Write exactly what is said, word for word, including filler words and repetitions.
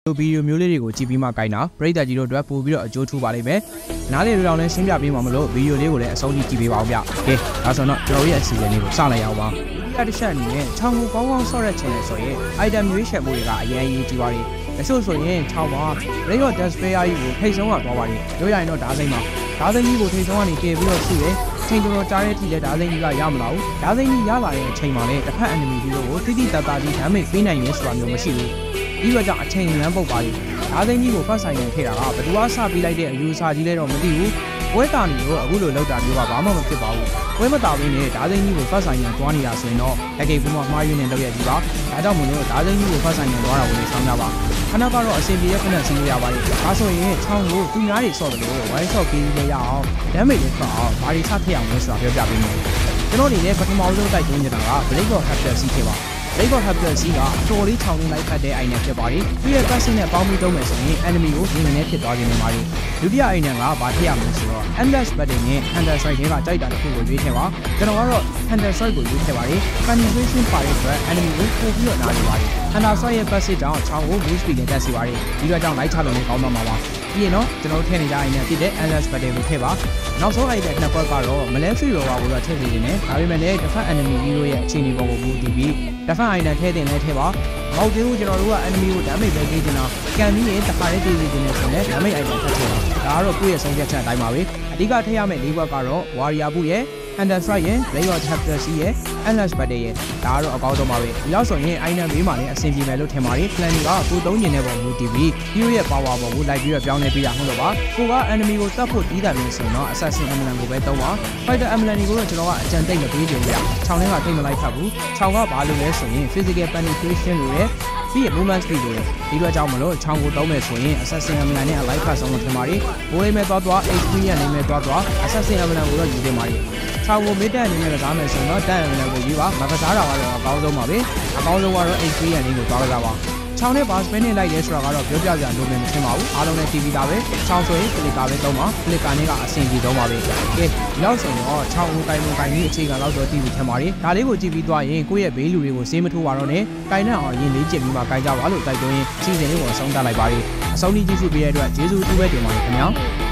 ဗီဒီယိုမျိုးလေးတွေကိုကြည့်ပြီးမှကိုင်းတာပရိသတ်ကြီးတို့အတွက်ပို့ပြီးတော့အကျိုးထူပါလိမ့်မယ်။နားလေတွေတော့လည်းရှင်းပြပေးမှာမလို့ဗီဒီယိုလေးကိုလည်းအဆုံးထိကြည့်ပေးပါဦးဗျ။ကဲဒါဆိုတော့ကျွန်တော်ရဲ့အစီအစဉ်လေးကိုစလိုက်အောင်ပါ။ဒီတစ်ချက်အနေနဲ့ချောင်းကိုကောင်းကောင်းဆော့တဲ့ channel ဆိုရင် item ရွေးချယ်မှုတွေကအရင်အရေးကြီးပါတယ်။အချို့ဆိုရင်ချောင်းမှာ Ray of Despair ကြီးကိုထိတ်ဆုံးကသွားပါတယ်။တို့ရရင်တော့ဓာစိမ့်ပါ။ဓာစိမ့်ကြီးကိုထိတ်ဆုံးကနေတည်ပြီးတော့ရှိတယ်။ချိန်တော်ကြားတဲ့ထိလည်းဓာစိမ့်ကြီးကရမလာဘူး။ဓာစိမ့်ကြီးရလာတဲ့အချိန်မှာလည်းတစ်ဖက် enemy ကြီးတို့ကိုတိတိတတ်တာကြီး damage ပေးနိုင်ရဲဆိုတာမျိုးမရှိဘူး။ဒီဘက်ကြောင့်အချိန်လမ်းပုတ်ပါလိမ့်။ဓာသိန်းကြီးကိုဖတ်ဆိုင်နေခဲ့တာကဘယ်သူကစပြီးလိုက်တဲ့အယူအဆကြီးလဲတော့မသိဘူး။ပွဲတာနေလို့အခုလိုလောက်တာမျိုးကဘာမှမဖြစ်ပါဘူး။ပွဲမတာဘင်းနဲ့ဓာသိန်းကြီးကိုဖတ်ဆိုင်ရန်တွားနေတာဆိုရင်တော့လက်ကိတ်ဘူးမမှားရင်းနဲ့လောက်ရကြီးပါ။ဒါကြောင့်မလို့ဓာသိန်းကြီးကိုဖတ်ဆိုင်ရန်တွားတာကိုလည်းဆောင်ကြပါ။ခဏကတော့အစီအပြေခဏစီးလို့ရပါတယ်။ဒါဆိုရင်ချောင်းကိုသူများတွေဆော့တယ်လို့ဝိုင်းဆော့ပြီးလည်းရအောင်။ damage လည်းထွက်အောင်ဘာတွေစထည့်အောင်လဲဆိုတာပြောပြပေးမယ်။ကျွန်တော်အနေနဲ့ပထမဆုံးတိုက်တွန်းနေတာက Blade of Hapter စီးခဲ့ပါ။ Blade of Hapter စီးကအတော်လေးချောင်းလေးလိုက်ဖတ်တဲ့ item ဖြစ်ပါတယ်။သူရဲ့ passive နဲ့ပေါင်းပြီးသုံးမယ်ဆိုရင် enemy ကိုဒီနည်းနဲ့ဖြစ်သွားခြင်းနေပါတယ်။ဒုတိယ item ကဘာထည့်ရမလဲဆိုတော့ Endless Battle နဲ့ Hunter Strike တွေကကြိုက်တာတစ်ခုကိုရွေးထည့်ပါ။ကျွန်တော်ကတော့ Hunter Strike ကိုရွေးထည့်ပါတယ်။ Penetration ပါတဲ့အတွက် enemy ကိုပို့ပြီးတော့နားနေပါတယ်။ Hunter Strike ရဲ့ passive ကြောင့်ချောင်းကို move speed နဲ့တက်စီပါတယ်။ဒီတော့ကြောင့် light ချလို့လည်းကောင်းတော့မှာပါ။ပြီးရင်တော့ကျွန်တော်ထည့်နေကြ item ဖြစ်တဲ့ Endless Battle ကိုထည့်ပါ။နောက်ဆုံး item နှစ်ခွက်ကတော့ Malefic Rover ကိုတော့ထည့်နေတယ်။ဒါပေမဲ့လည်းတစ်ဖက် enemy hero ရဲ့အခြေအနေပေါ်ကိုမူတည်ပြီးတစ်ဖက် item ထည့်တင်လဲထည့်ပါမဟုတ်သေးဘူးကျွန်တော်တို့က enemy ကို damage ပဲပေးနေတာကန်ပြီးရင်တစ်ခါလေးပေးနေတယ်ဆိုရင် damage item ထည့်ချင်တာဒါကတော့ကိုယ့်ရဲ့ဆုံးဖြတ်ချက်အတိုင်းပါပဲအဓိကထည့်ရမယ့်၄ဘက်ကတော့ warrior ဘူးရဲ့ Hunter Strike ရဲ့ Blade of Hapter စီးရဲ့ Endless Battle ရဲ့ဒါကတော့အကောင်းဆုံးပါပဲဒီလောက်ဆိုရင် item ဘေးမှာလည်းအဆင်ပြေမယ်လို့ထင်ပါတယ် plan ကကိုသုံးကျင်တဲ့ပုံမူတည်ပြီး hero ရဲ့ power ပေါ်ကိုလိုက်ပြီးတော့ပြောင်းလဲပေးရမှာလို့ပါကိုက enemy ကိုတတ်ဖို့တီးတယ်လို့ဆိုတော့ assassin emblem ကိုပဲသုံးပါ fighter emblem ကိုတော့ကျွန်တော်ကအကြံသိမ့်မပေးကြဘူးဗျချောင်းထဲကထိတ်မလိုက်ဖတ်ဘူးချောင်းကဘာလို့လဲဆိုရင် physical penetration လို့ရဲ့ပြီးရင် movement speed လို့ဒီတော့ကြောင့်မလို့ချောင်းကိုသုံးမယ်ဆိုရင် assassin emblem နဲ့ alive ဖတ်ဆုံးလို့ထင်ပါတယ်ဘိုးလေးမဲ့သွားသွား H P ရနေမဲ့သွားသွား assassin emblem ကိုတော့ယူတင်ပါတယ်ချောင်းကိုမေးတဲ့အနေနဲ့ကစားမယ်ဆိုတော့တန် emblem ကိုယူပါမကစားတာကတော့အကောင်းဆုံးပါပဲအကောင်းဆုံးကတော့ H P ရနေကိုသွားကစားပါချောင်းနဲ့ဘာစပင်းနဲ့လိုက်ရဲဆိုတာကတော့ပြောပြကြလို့မထင်ပါဘူးအားလုံးနဲ့ T V သားပဲချောင်းဆိုရင် clicker ပဲသုံးပါ clicker နဲ့ကအဆင်ပြေသုံးပါပဲကဲဒီလောက်ဆိုတော့ချောင်းကိုကိုင်ကိုကိုင်ကြီးအခြေခံလောက်တော့ T V ထင်ပါတယ်ဒါလေးကိုကြည့်ပြီးသွားရင်ကိုယ့်ရဲ့ဘေးလူတွေကိုစေးမထိုးပါတော့နဲ့ကိုင်နဲ့အောင်ရင်လေးကျစ်ပြီးမှကိုင်ကြပါလို့တိုက်တွန်းရင်စီစဉ်လေးကိုအဆုံးသတ်လိုက်ပါတယ်အဆုံးထိကြည့်ရှုပေးတဲ့အတွက်ကျေးဇူးအထူးပဲတင်ပါတယ်ခင်ဗျာ